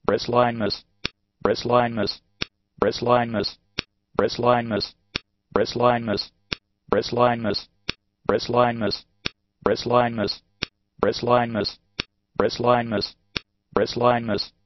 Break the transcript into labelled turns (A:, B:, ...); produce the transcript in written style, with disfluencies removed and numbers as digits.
A: bristliness, bristliness, bristliness, bristliness, bristliness, bristliness, bristliness, bristliness, bristliness, bristliness, bristliness,